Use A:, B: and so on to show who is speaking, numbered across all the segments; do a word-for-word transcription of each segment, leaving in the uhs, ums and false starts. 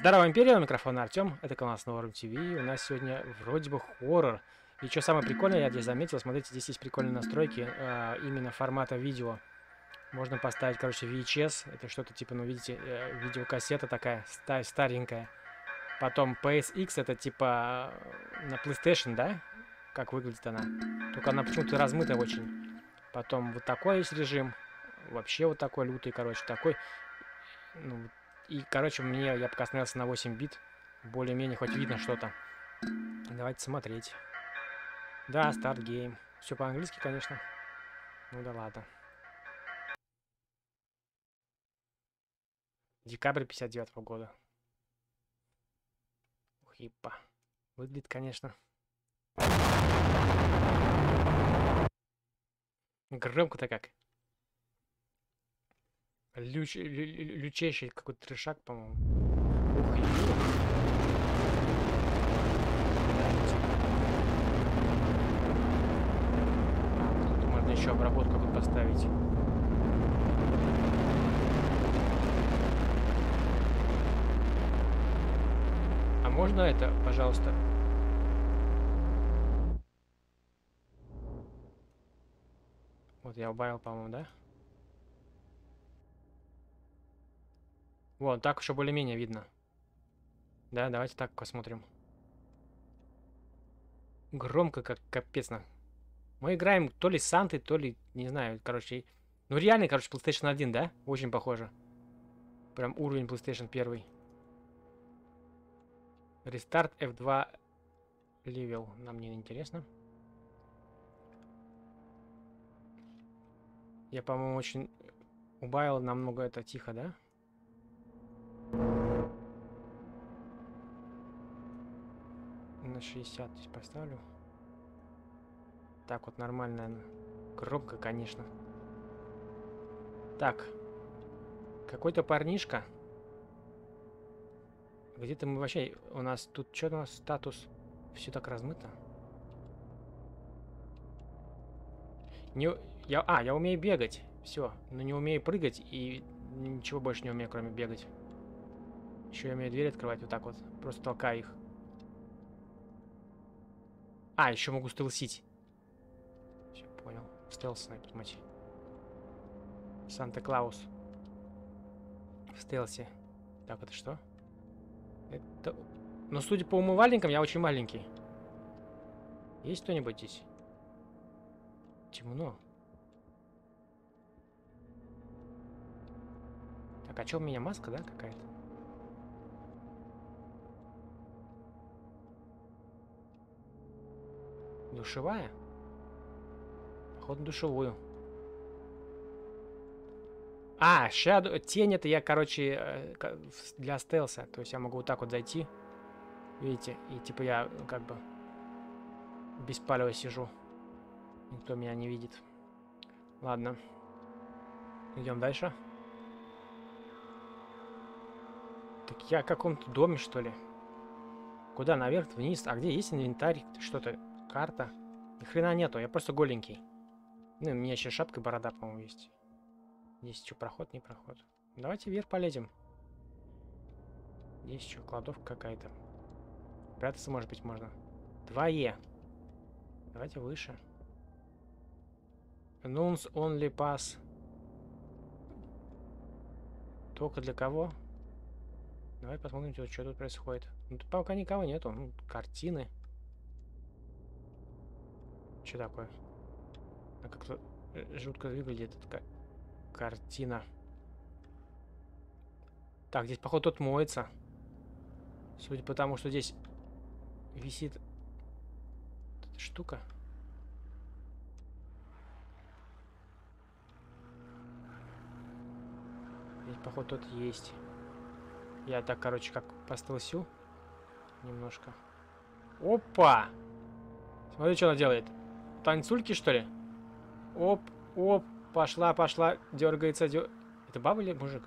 A: Здорово, Империя, у микрофона Артем, это канал Снова ТВ, у нас сегодня вроде бы хоррор. И что самое прикольное, я здесь заметил, смотрите, здесь есть прикольные настройки э, именно формата видео. Можно поставить, короче, ви эйч эс, это что-то типа, ну видите, э, видеокассета такая, ста старенькая. Потом пи эс икс, это типа э, на PlayStation, да? Как выглядит она. Только она почему-то размытая очень. Потом вот такой есть режим, вообще вот такой лютый, короче, такой. Ну, и, короче, мне, я пока остановился на восемь бит. Более-менее хоть видно что-то. Давайте смотреть. Да, старт гейм. Все по-английски, конечно. Ну да ладно. Декабрь пятьдесят девятого года. Ух, епа. Выглядит, конечно. Громко-то как. Люч... лю- Лючейший какой-то трешак, по-моему. Ух, ё. А, тут можно еще обработку тут поставить. А можно это, пожалуйста? Вот я убавил, по-моему, да? Вон, так еще более-менее видно. Да, давайте так посмотрим. Громко, как капец. на- Мы играем то ли с Сантой, то ли, не знаю, короче. Ну реально, короче, PlayStation один, да? Очень похоже. Прям уровень PlayStation один. Рестарт эф два левел. Нам не интересно. Я, по-моему, очень убавил намного это тихо, да? На шестьдесят здесь поставлю. Так вот нормально. Громко, конечно. Так. Какой-то парнишка. Где-то мы вообще... У нас тут что у нас статус? Все так размыто. Не... Я... А, я умею бегать. Все. Но не умею прыгать и ничего больше не умею, кроме бегать. Еще я умею дверь открывать вот так вот. Просто толкаю их. А, еще могу стелсить. Все, понял. Стелс, мать. Санта-Клаус. В стелсе. Так, это что? Это... Но судя по умывальникам, я очень маленький. Есть кто-нибудь здесь? Темно. Так, а что у меня маска, да, какая-то? Душевая? Походу, душевую. А, shadow... Тень это я, короче, э, для стелса. То есть я могу вот так вот зайти. Видите? И типа я как бы без палева сижу. Никто меня не видит. Ладно. Идем дальше. Так я в каком-то доме, что ли? Куда? Наверх, вниз? А где есть инвентарь? Что-то? Карта? Ни хрена нету, я просто голенький. Ну, у меня еще шапка и борода, по-моему, есть. Здесь что, проход, не проход? Давайте вверх полезем. Здесь что, кладовка какая-то. Прятаться, может быть, можно. два Е. Давайте выше. Announce only pass. Только для кого? Давай посмотрим, что, что тут происходит. Ну, тут пока никого нету. Ну, картины. Что такое? А как-то жутко выглядит эта картина. Так, здесь, походу, тот моется. Судя по тому, что здесь висит эта штука. Здесь, походу, тот есть. Я так, короче, как постелсю немножко. Опа! Смотри, что она делает. Танцульки, что ли? Оп, оп, пошла, пошла, дергается, дер... Это баба или мужик?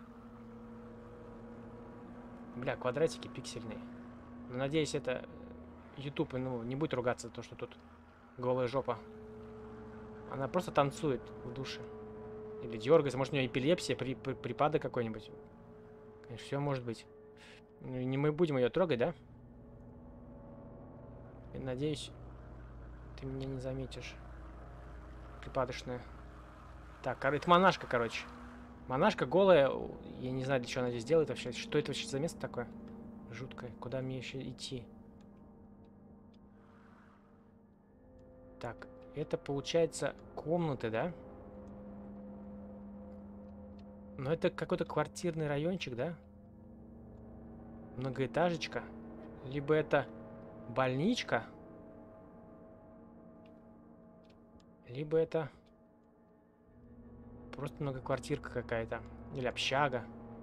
A: Бля, квадратики пиксельные. Но, надеюсь, это YouTube, ну, не будет ругаться за то, что тут голая жопа. Она просто танцует в душе. Или дергается. Может, у нее эпилепсия, при, при, припадок какой-нибудь. Конечно, все может быть. Ну, не мы будем ее трогать, да? Я надеюсь, ты меня не заметишь. Припадочная. Так, это монашка, короче. Монашка голая. Я не знаю, для чего она здесь делает вообще. Что это вообще за место такое? Жуткое. Куда мне еще идти? Так, это получается комнаты, да? Но это какой-то квартирный райончик, да? Многоэтажечка. Либо это больничка. Либо это просто многоквартирка какая-то. Или общага.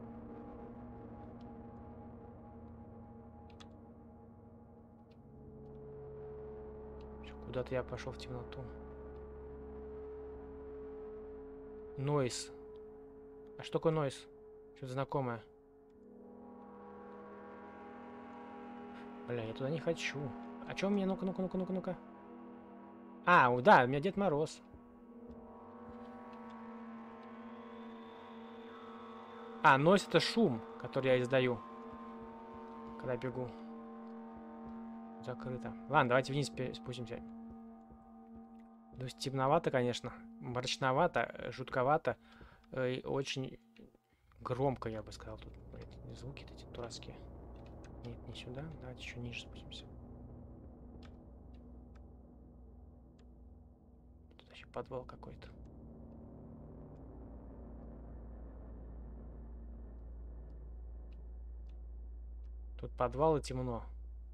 A: Куда-то я пошел в темноту. Нойс. А что такое нойс? Что-то знакомое. Бля, я туда не хочу. А что у меня? Ну-ка, ну-ка, ну-ка, ну-ка, ну-ка. А, да, у меня Дед Мороз. А, нойс это шум, который я издаю, когда бегу. Закрыто. Ладно, давайте вниз спустимся. То есть темновато, конечно. Мрачновато, жутковато. И очень громко, я бы сказал. Тут, блядь, звуки эти дурацкие. Нет, не сюда. Давайте еще ниже спустимся. Тут еще подвал какой-то. Тут подвал и темно.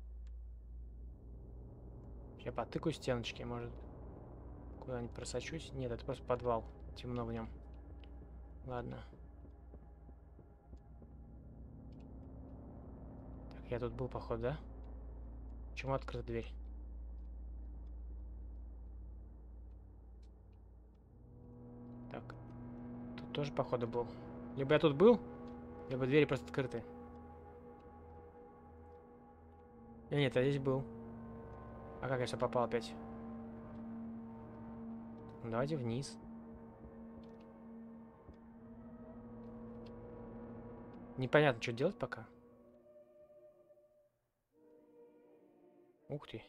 A: Я потыкаю стеночки, может, куда-нибудь просочусь. Нет, это просто подвал. Темно в нем. Ладно. Так, я тут был, походу, да? Почему открыта дверь? Так. Тут тоже, походу, был. Либо я тут был, либо двери просто открыты. Э, нет, я здесь был. А как я сюда попал опять? Ну, давайте вниз. Непонятно, что делать пока. Ух ты.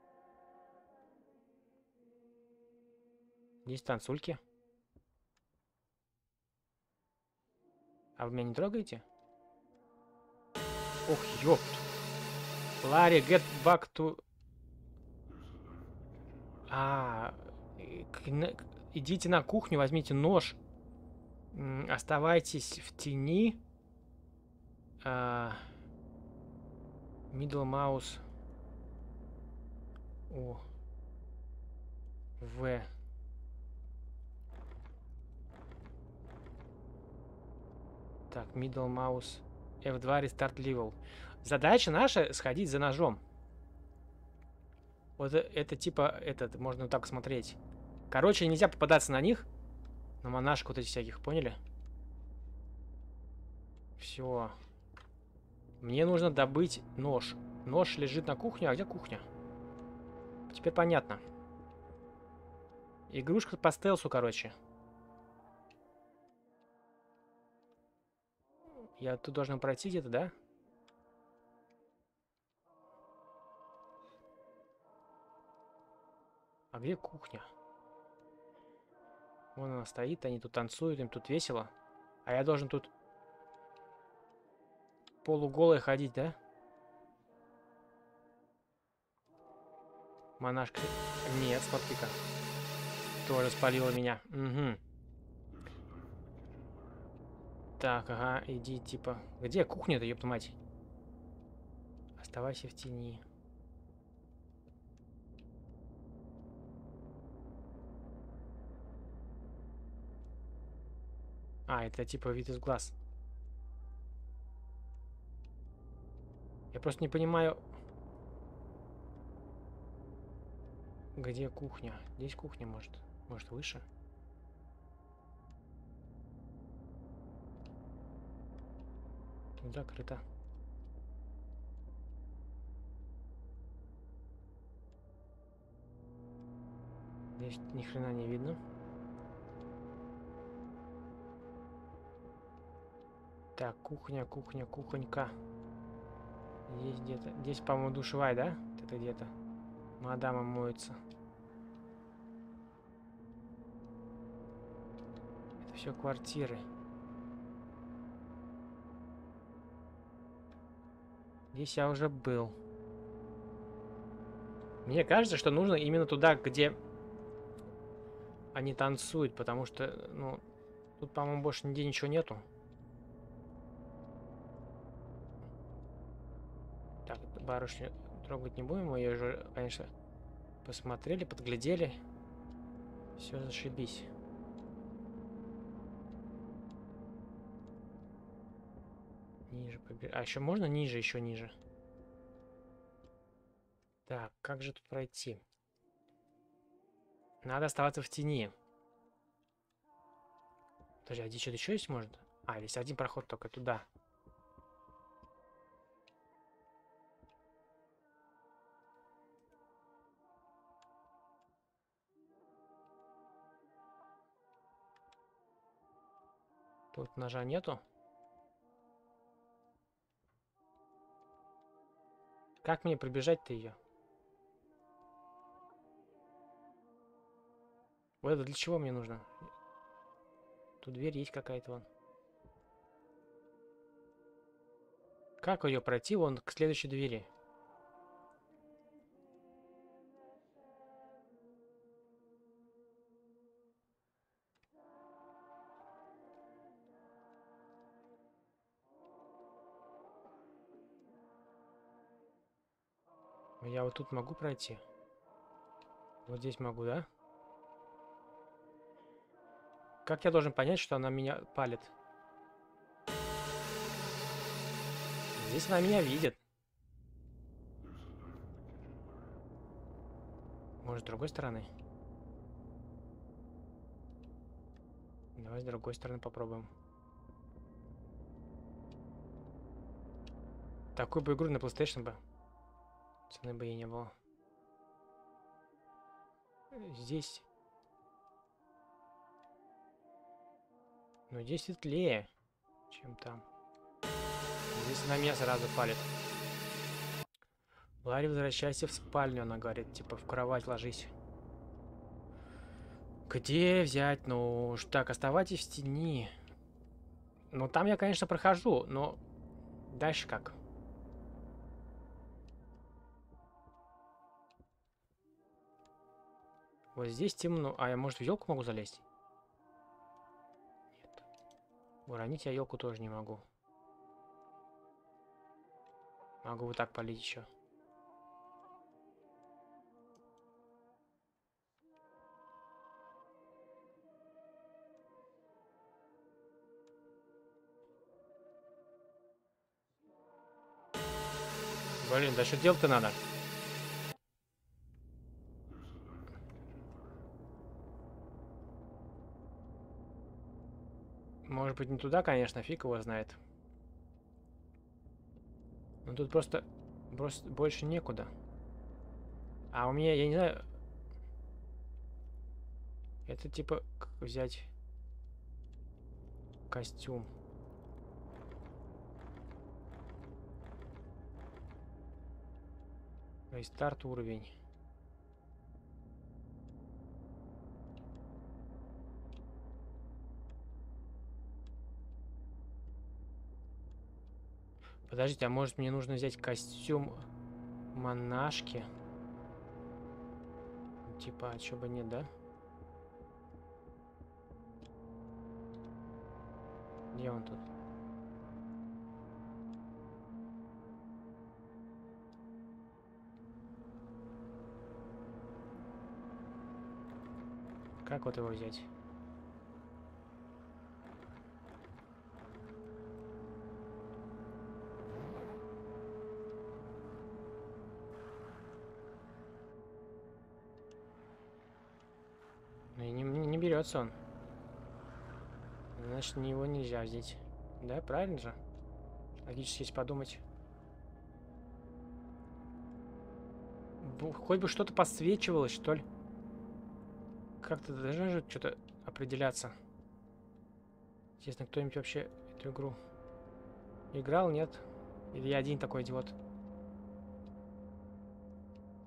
A: Здесь танцульки. А вы меня не трогаете? Ох, ёпт. Ларри, get back to... А, идите на кухню, возьмите нож. Оставайтесь в тени. А, middle mouse. О. В. Так, middle mouse. эф два restart level. Задача наша сходить за ножом. Вот это типа, этот, можно вот так смотреть. Короче, нельзя попадаться на них. На монашек вот этих всяких, поняли? Все. Мне нужно добыть нож. Нож лежит на кухне. А где кухня? Теперь понятно. Игрушка по стелсу, короче. Я тут должен пройти где-то, да? А где кухня? Вон она стоит, они тут танцуют, им тут весело. А я должен тут полуголый ходить, да? Монашка. Нет, смотри-ка. Тоже спалила меня. Угу. Так, ага, иди, типа... Где кухня-то, ёпта мать? Оставайся в тени. А, это типа вид из глаз. Я просто не понимаю... Где кухня? Здесь кухня, может? Может, выше? Закрыто. Здесь ни хрена не видно. Так, кухня, кухня, кухонька. Здесь где-то. Здесь, по-моему, душевая, да? Вот это где-то. Мадама моется. Это все квартиры. Здесь я уже был. Мне кажется, что нужно именно туда, где они танцуют, потому что, ну, тут, по-моему, больше нигде ничего нету. Так, барышню трогать не будем, мы ее же, конечно, посмотрели, подглядели. Все, зашибись. Ниже побежать. А еще можно ниже, еще ниже. Так, как же тут пройти? Надо оставаться в тени. Подожди, а здесь что-то еще есть может? А, здесь один проход только туда. Тут ножа нету. Как мне пробежать-то ее? Вот это для чего мне нужно? Тут дверь есть какая-то вон. Как ее пройти вон к следующей двери? Я вот тут могу пройти? Вот здесь могу, да? Как я должен понять, что она меня палит? Здесь она меня видит. Может, с другой стороны? Давай с другой стороны попробуем. Такую бы игру на PlayStation бы. Цены бы и не было. Здесь. Но здесь светлее, чем там. Здесь на меня сразу палит. Ларри, возвращайся в спальню, она говорит. Типа в кровать ложись. Где взять нож? Так, оставайтесь в тени. Ну, там я, конечно, прохожу, но дальше как? Вот здесь темно. А я, может, в елку могу залезть? Нет. Уронить я елку тоже не могу. Могу вот так полить еще. Блин, да что делать-то надо? Может быть, не туда, конечно, фиг его знает. Но тут просто, просто больше некуда. А у меня, я не знаю... Это типа как взять костюм. Рестарт уровень. Подождите, а может мне нужно взять костюм монашки? Типа, а чё бы нет, да? Где он тут? Как вот его взять? Ну, и не, не, не берется он. Значит, его нельзя взять. Да, правильно же? Логически, если подумать. Бу- Хоть бы что-то подсвечивалось, что ли. Как-то должно же что-то определяться. Интересно, кто-нибудь вообще эту игру играл, нет? Или я один такой идиот?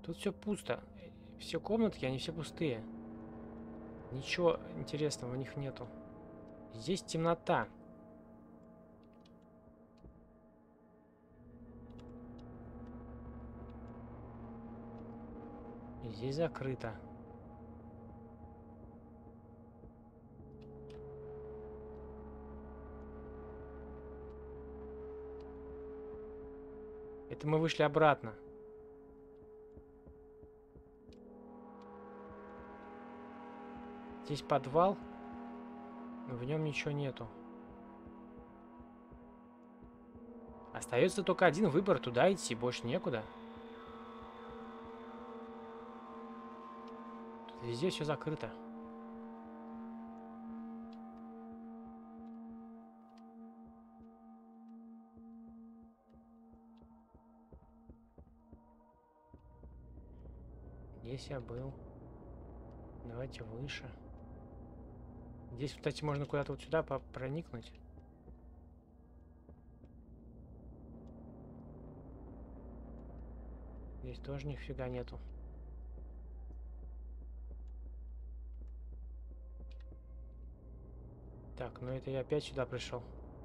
A: Тут все пусто. Все комнатки, они все пустые. Ничего интересного в них нету. Здесь темнота. И здесь закрыто. Это мы вышли обратно. Здесь подвал, но в нем ничего нету. Остается только один выбор, туда идти, больше некуда. Тут везде все закрыто. Здесь я был. Давайте выше. Здесь, кстати, можно куда-то вот сюда проникнуть. Здесь тоже нифига нету. Так, ну это я опять сюда пришел.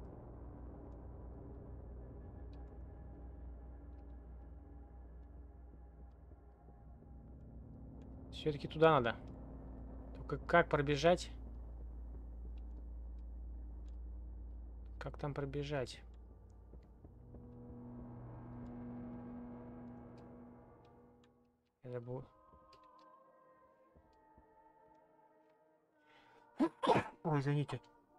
A: Все-таки туда надо. Только как пробежать? Как там пробежать? Это будет... Ой, извините.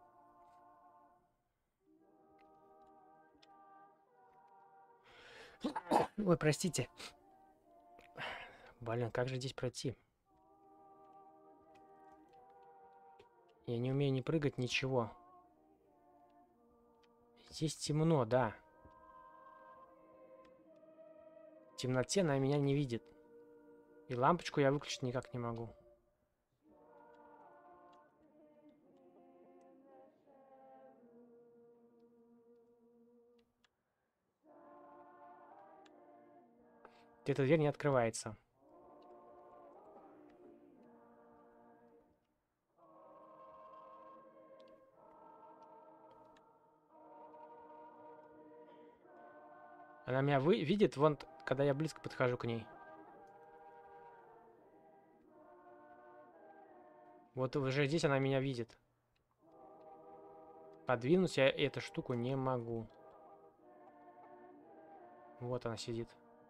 A: Ой, простите. Блин, как же здесь пройти? Я не умею ни прыгать, ничего. Здесь темно, да. В темноте она меня не видит. И лампочку я выключить никак не могу. Эта дверь не открывается. Она меня вы видит, вон, когда я близко подхожу к ней. Вот уже здесь она меня видит. Подвинуть я эту штуку не могу. Вот она сидит.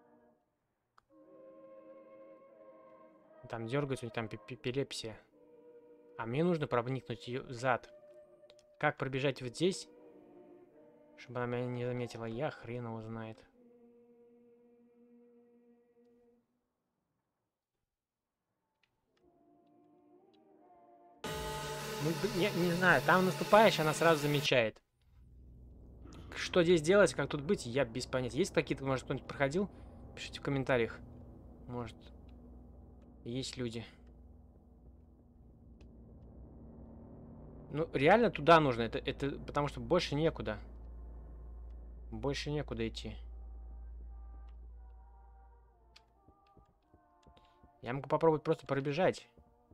A: Там дергается, у нее там эпилепсия. А мне нужно проникнуть ее зад. Как пробежать вот здесь, чтобы она меня не заметила? Я хрен его знает. Ну, не, не знаю, там наступаешь, она сразу замечает. Что здесь делать, как тут быть, я без понятия. Есть какие-то, может, кто-нибудь проходил? Пишите в комментариях. Может, есть люди. Ну, реально туда нужно. Это, это потому что больше некуда. Больше некуда идти. Я могу попробовать просто пробежать.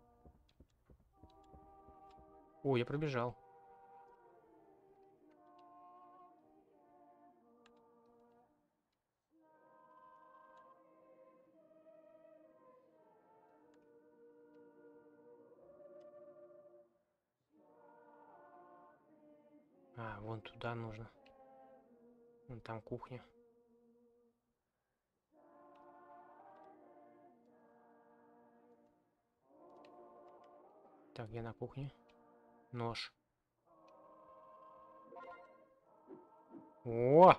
A: О, я пробежал. А, вон туда нужно. Вон там кухня. Так, я на кухне. Нож. О!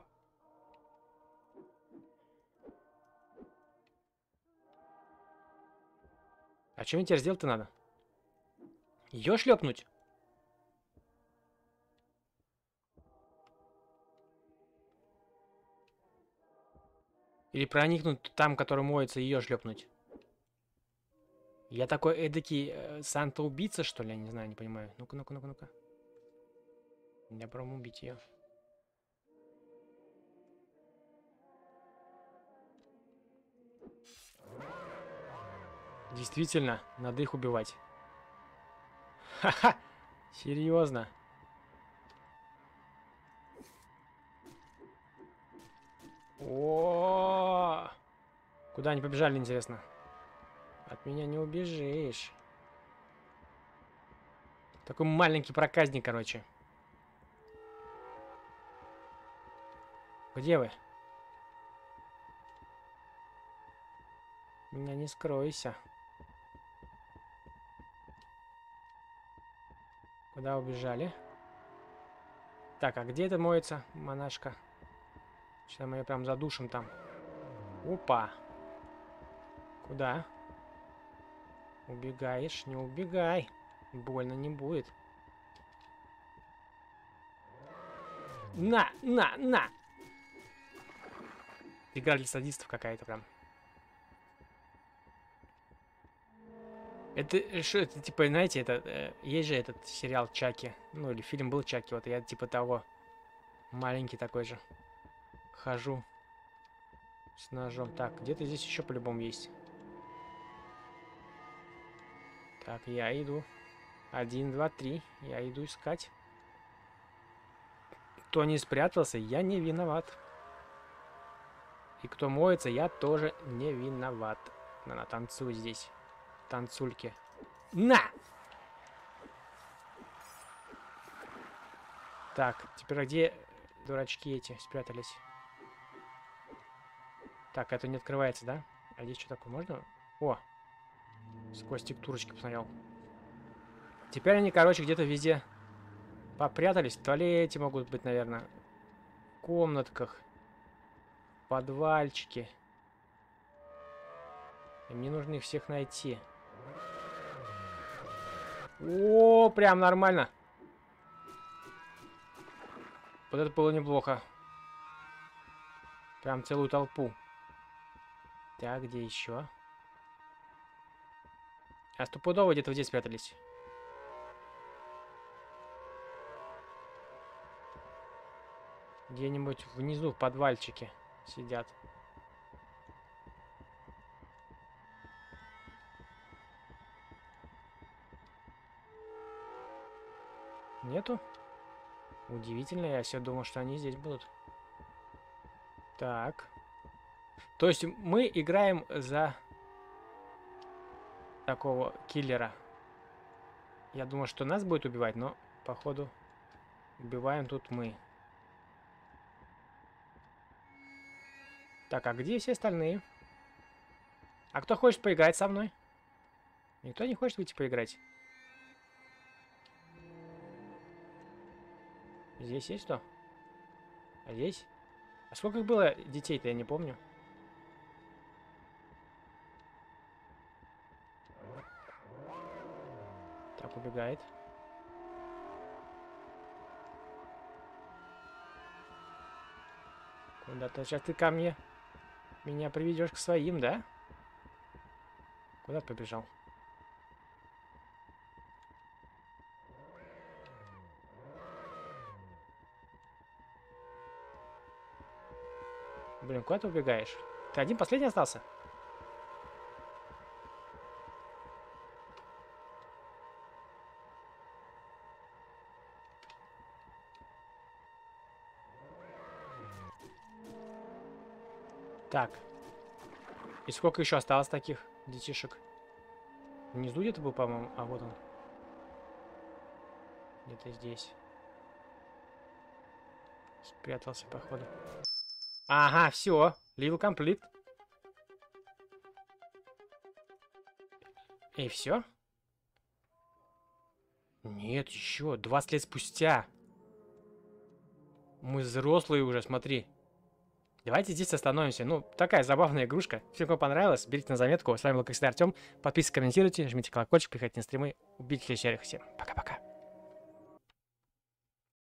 A: А что мне теперь сделать-то надо? Ее шлепнуть? Или проникнуть там, который моется, ее шлепнуть? Я такой эдакий э, Санта-убийца, что ли? Я не знаю, не понимаю. Ну-ка, ну-ка, ну-ка, ну-ка. Я пробую убить ее. Действительно, надо их убивать. Ха-ха! Серьезно. О, куда они побежали, интересно? От меня не убежишь. Такой маленький проказник, короче. Где вы? Меня не скройся. Куда убежали? Так, а где это моется, монашка? Сейчас мы ее прям задушим там. Опа. Куда? Убегаешь? Не убегай. Больно не будет. На, на, на! Игра для садистов какая-то прям. Это что, это типа, знаете, это э, есть же этот сериал Чаки. Ну, или фильм был Чаки. Вот я типа того. Маленький такой же. Хожу. С ножом. Так, где-то здесь еще по-любому есть. Так, я иду. Один, два, три. Я иду искать. Кто не спрятался, я не виноват. И кто моется, я тоже не виноват. Она танцует здесь. Танцульки. На! Так, теперь где дурачки эти спрятались? Так, это не открывается, да? А здесь что такое? Можно? О! Сквозь текстурочки посмотрел. Теперь они, короче, где-то везде попрятались. В туалете могут быть, наверное. В комнатках. В подвальчике. И мне нужно их всех найти. О, прям нормально. Вот это было неплохо. Прям целую толпу. Так, где еще? А стопудово где-то здесь спрятались. Где-нибудь внизу в подвальчике сидят. Нету? Удивительно, я все думал, что они здесь будут. Так. То есть мы играем за такого киллера. Я думал, что нас будет убивать, но, походу, убиваем тут мы. Так, а где все остальные? А кто хочет поиграть со мной? Никто не хочет выйти поиграть? Здесь есть кто? А здесь? А сколько их было детей-то, я не помню. Так, убегает. Куда-то сейчас ты ко мне меня приведешь к своим, да? Куда побежал? Блин, куда ты убегаешь? Ты один последний остался? Так. И сколько еще осталось таких детишек? Внизу где-то был, по-моему. А вот он. Где-то здесь. Спрятался, походу. Ага, все. Level complete. И все? Нет, еще. двадцать лет спустя. Мы взрослые уже, смотри. Давайте здесь остановимся. Ну, такая забавная игрушка. Всем, кому понравилось, берите на заметку. С вами был, как всегда, Артем. Подписывайтесь, комментируйте, жмите колокольчик, приходите на стримы. Увидимся в следующих сериях. Всем пока-пока.